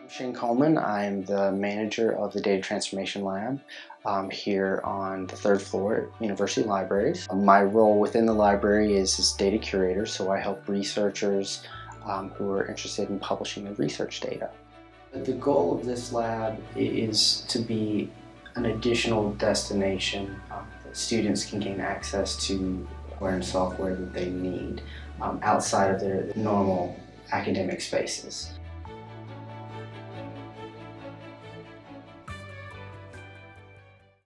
Shane Coleman. I'm the manager of the Data Transformation Lab here on the third floor at University Libraries. My role within the library is as data curator, so I help researchers who are interested in publishing their research data. The goal of this lab is to be an additional destination that students can gain access to hardware and software that they need outside of their normal academic spaces.